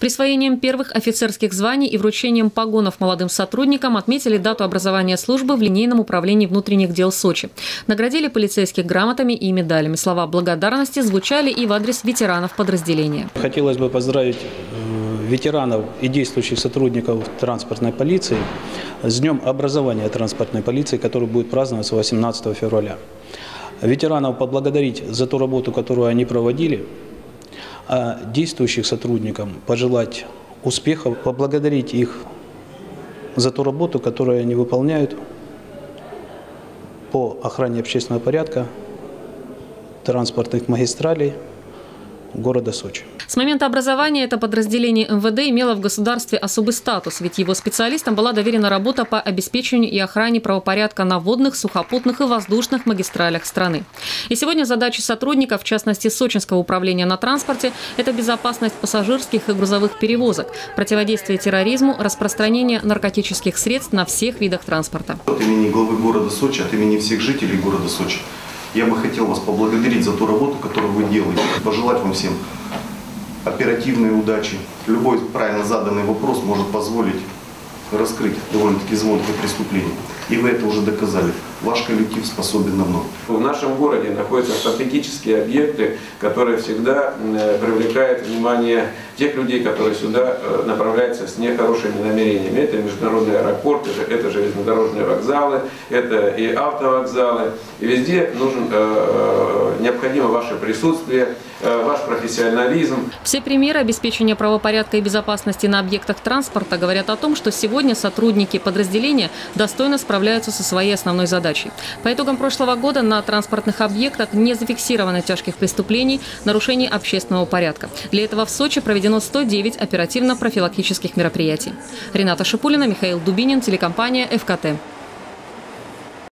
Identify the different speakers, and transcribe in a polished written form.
Speaker 1: Присвоением первых офицерских званий и вручением погонов молодым сотрудникам отметили дату образования службы в линейном управлении внутренних дел Сочи. Наградили полицейских грамотами и медалями. Слова благодарности звучали и в адрес ветеранов подразделения.
Speaker 2: Хотелось бы поздравить ветеранов и действующих сотрудников транспортной полиции с Днем образования транспортной полиции, который будет праздноваться 18 февраля. Ветеранов поблагодарить за ту работу, которую они проводили, а действующих сотрудникам пожелать успехов, поблагодарить их за ту работу, которую они выполняют по охране общественного порядка, транспортных магистралей города Сочи.
Speaker 1: С момента образования это подразделение МВД имело в государстве особый статус, ведь его специалистам была доверена работа по обеспечению и охране правопорядка на водных, сухопутных и воздушных магистралях страны. И сегодня задачи сотрудников, в частности Сочинского управления на транспорте, это безопасность пассажирских и грузовых перевозок, противодействие терроризму, распространение наркотических средств на всех видах транспорта.
Speaker 3: От имени главы города Сочи, от имени всех жителей города Сочи, я бы хотел вас поблагодарить за ту работу, которую вы делаете. Пожелать вам всем оперативной удачи. Любой правильно заданный вопрос может позволить раскрыть довольно-таки звонкое преступление. И вы это уже доказали. Ваш коллектив способен на много.
Speaker 4: В нашем городе находятся стратегические объекты, которые всегда привлекают внимание тех людей, которые сюда направляются с нехорошими намерениями. Это международный аэропорт, это железнодорожные вокзалы, это и автовокзалы. И везде необходимо ваше присутствие, ваш профессионализм.
Speaker 1: Все примеры обеспечения правопорядка и безопасности на объектах транспорта говорят о том, что сегодня сотрудники подразделения достойно справляются со своей основной задачей. По итогам прошлого года на транспортных объектах не зафиксировано тяжких преступлений, нарушений общественного порядка. Для этого в Сочи проведено 109 оперативно-профилактических мероприятий. Рената Шипулина, Михаил Дубинин, телекомпания ФКТ.